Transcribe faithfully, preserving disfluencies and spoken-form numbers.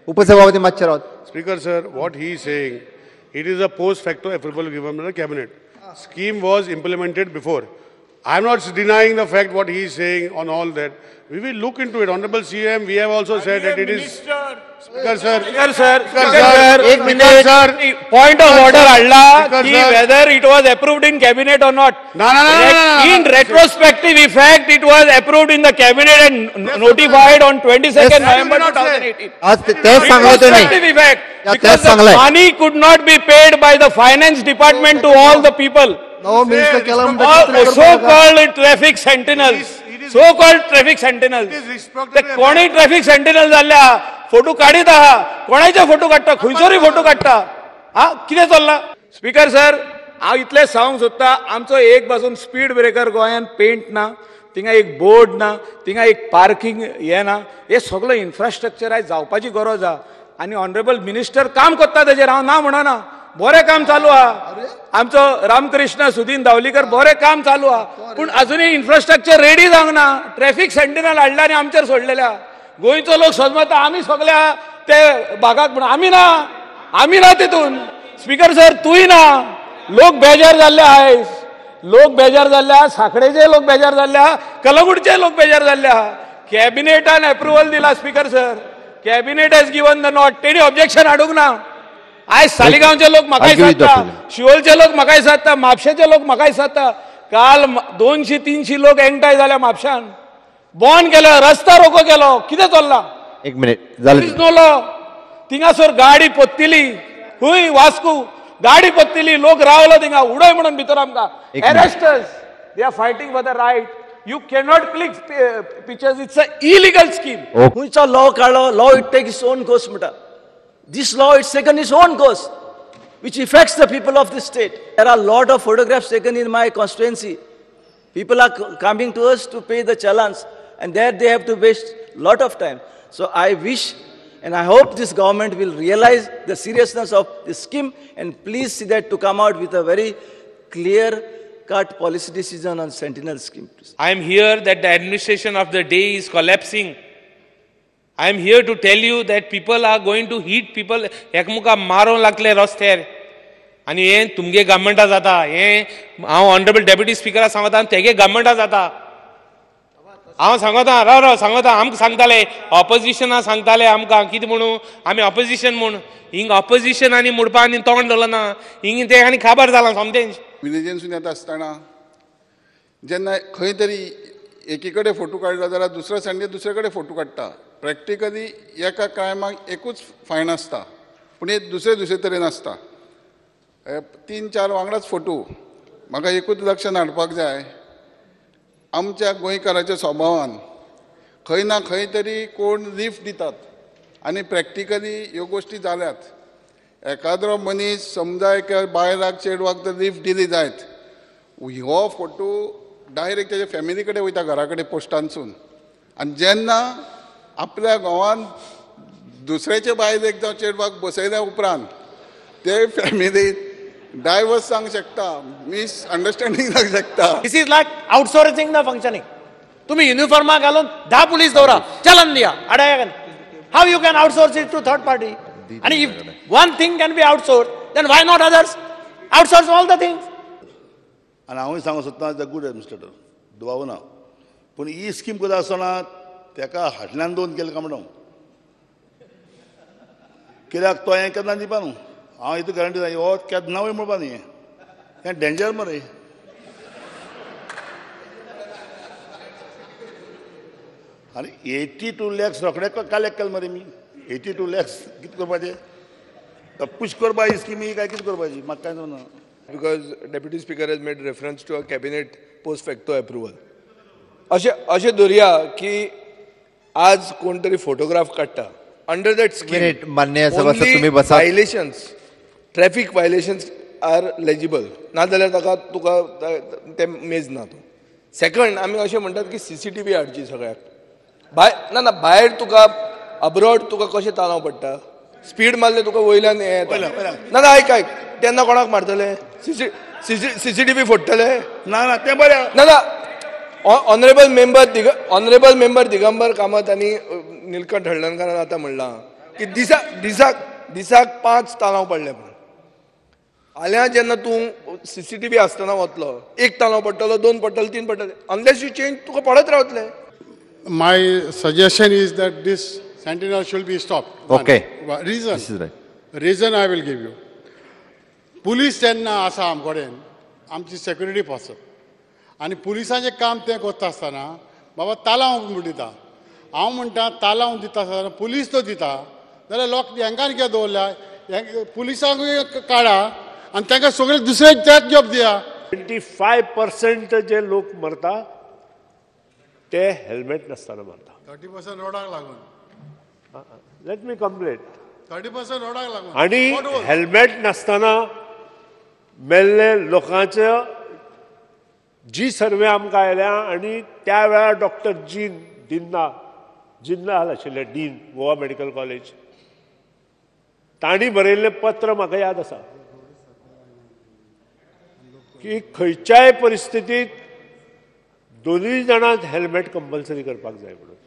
उपसभापती मातशे Rawat. Speaker sir, what he is saying, it is a post facto approval given by the cabinet. Scheme was implemented before. I am not denying the fact what he is saying on all that. We will look into it. Honorable C M, we have also said that it is. Speaker sir. Speaker sir. Speaker sir. One minute. Sir. Point of order, Allah. Whether it was approved in cabinet or not. No, no, no, no, no. In retrospective effect, it was approved in the cabinet and notified on twenty-second November twenty eighteen. आज ते- तेच सांगलं तुम्ही. Retrospective effect. या, Because तेच सांगलंय. the money could not be paid by the finance department to all the people. No, Minister Kalam. All so-called traffic sentinels. So-called traffic sentinels. ते कोणी traffic sentinel जाल्ल्या फोटो काढीत आहा कोणाचे फोटो काढता खंयसरूय photo काढता हा कितें चल्ला. स्पीकर सर हांव इतलें सांगूंक सोदता आमचो एक पासून स्पीड ब्रेकर गोंयांत पेंट ना थिंगा एक बोर्ड ना थिंगा एक पार्किंग हे ना हे सगळं इन्फ्रास्ट्रक्चर आयज जावपाची गरज आहा आनी ऑनरेबल मिनिस्टर काम करता तेजेर हांव ना म्हणना बरें काम चालू आहा आमचो रामकृष्ण सुदीन धावलीकर बरें काम चालू आहा पूण अजुनूय इन्फ्रास्ट्रक्चर रेडी जावंक ना ट्रॅफिक सेंटिनल हाडला आनी आमचेर सोडलेल्या गोंयचो लोक समजता आमी सगळ्या ते भागाक म्हणून आमी ना आमी ना तितून. स्पीकर सर तूंय ना लोक बेजार जाल्ले आयज लोक बेजार जाल्ले आहा साखळेचे लोक बेजार जाल्ले आहा कलंगूटचे लोक बेजार जाल्ले आहा. कॅबिनेटान अप्रुव्हल दिला speaker sir cabinet has given the nod तेणी ऑब्जेक्शन हाडूंक ना. आयज सालिगांवचे लोक म्हाकाय साधता शिवोलचे लोक म्हाकाय साधता म्हापशेचे लोक म्हाकाय साधता काल दोनशे तीनशे लोक एकठांय जाल्या म्हापशान बॉन केलो रस्ता रोको केलो कितें चल्ला. एक मिनिट झालं. नोलो थिंगासर गाडी पोत्तिली हुंय वास्को गाडी पोत्तिली लोक रावलो थिंगा उडय म्हणून भितर आमकां arresters they are fighting for the right. You cannot click pictures it's a illegal scheme. Huicha law kaalo, law it takes its own course, mata. This law it's taken its own course, which affects the people of this state. There are a lot of photographs taken in my constituency. People are c- coming to us to pay the challans, and there they have to waste a lot of time. So I wish, and I hope this government will realize the seriousness of this scheme, and please see that to come out with a very clear-cut policy decision on Sentinel scheme. I am here that the administration of the day is collapsing. I am here to tell you that people are going to hit people. एकमुका मारूंक लागले रस्त्यार आनी हे तुमगे गव्हर्मेंटा जाता हे हांव ऑनरेबल डेप्युटी स्पीकराक सांगता तेगे गव्हर्मेंटा जाता. हांव सांगता राव राव सांगता आमकां सांगताले ऑपोजिशना सांगताले आमकां कितें म्हणून आमी ऑपोजिशन म्हूण हिंग ऑपोजिशन आनी म्हणपा आनी तोंड दवरला ना हिंग ते आनी खबर जालां समथेंच. विलेजीनसून येता आसतना जेन्ना खंय तरी एकी कडेन फोटो काडलो जाल्यार दुसऱ्या संडे दुसरे कडेन फोटो काडटा. प्रॅक्टिकली एका क्रायमाक एकूच फायन आसता पूण हे दुसरे दुसरे तरेन आसता. तीन चार वांगडाच फोटो म्हाका एकूच लक्षांत हाडपाक जाय आमच्या गोंयकाराच्या स्वभावान खंय ना खंय तरी कोण लिफ्ट दितात आनी प्रॅक्टिकली ह्यो गोश्टी जाल्यात. एकाद्रो मनीस समजा एका बायलाक चेडवाक जर लिफ्ट दिली जायत हो फोटो डायरेक्ट तेज्या फॅमिली कडेन वयता घरा कडेन पोस्टानसून आनी जेन्ना आपल्या गांवांत दुसऱ्याचे बायलेक जावं चेडवाक बसयल्या उपरांत ते फॅमिलीन डायवर्स सांग शकता मिस अंडरस्टँडींग जावंक शकता. This is like outsourcing the functioning. तुम्ही युनिफॉर्मा घालून दहा पुलीस दवरा चलन दिया आडाया how you can outsource it to third party आणि if one thing can be outsource then why not others outsource all the things. आनी हांवूय सांगूंक सोदता इज अ गुड एडमिनिस्ट्रेटर दुबाव ना पूण ही स्कीम करता आसतना तेका हाटल्यान दोन केलें काय म्हणून कित्याक तो हें केन्ना दिवपा न्हू हांव इतू गॅरंटी जाय हो केन्ना वय म्हणपा न्ही हें डेंजर मरे. आनी एटी टू लॅक्स रोखडे कलेक्ट केले मरे मी एटी टू लॅक्स कितें करपाचें पुश करपा ही स्किमी काय कितें करपाची म्हाका कांय समजना. Because Deputy Speaker has made reference to a cabinet post facto approval. अशें अशें धरया की आज कोण तरी फोटोग्राफ काडटा अंडर दॅट मिनिट मान्य सभासद तुम्ही बसा. Violations traffic violations are legible नाजाल्यार ताका तुका ते मेज ना तो. सेकंड आमी अशें म्हणटात की सीसीटीव्ही हाडची सगळ्याक भायर ना ना भायर तुका अब्रॉड तुका कशें तालाव पडटा स्पीड मारले तुका वयल्यान हें येता ना ना आयक आयक तेन्ना कोणाक मारतले सीसी सीसीटीव्ही फोडटले ना ना तें बरें ना ना ऑनरेबल मेंबर दिग ऑनरेबल मेंबर दिगंबर कामत आनी निलकंठ हळदणकरान आतां म्हणलां की दिसाक दिसाक दिसाक पांच तालांव पडले म्हणून. फाल्यां जेन्ना तूं सीसीटीव्ही आसतना वतलो एक तालांव पडटलो, दोन पडटले, तीन पडटले, अनलेस यू चेंज तुका पडत रावतले. My suggestion is that this sentinel should be stopped. Okay. One. Reason. This is right. Reason I will give you. Police जेन्ना आसा आम कडेन आमची सेक्युरिटी पर्सन आनी पुलिसांचें काम तें करता आसतना बाबा तालांव म्हूण दिता. हांव म्हणटा तालांव दिता आसतना पुलीस तो दिता जाल्यार लोक हांकां कित्याक दवरल्या पुलिसांकूय काडा आनी तांकां सगळे दुसरे त्याच जॉब दिया. ट्वेंटी फाय पर्सेंट जे लोक मरता ते हेल्मेट नासतना मरता. थर्टी पर्सेंट रोडाक लागून. Let me complete. Thirty percent रोडाक लागून. आणि हेल्मेट नासतना मेल्ले लोकांचे जी सर्वे आमकां आयल्या आनी त्या वेळार डॉक्टर जीन दिन्ना जिन्नाल आशिल्ले डीन गोवा मेडिकल कॉलेज तांणी बरयल्लें पत्र म्हाका याद आसा की खंयच्याय परिस्थितीत दोनूय जाणांक हेल्मेट कंपल्सरी करपाक जाय म्हणून.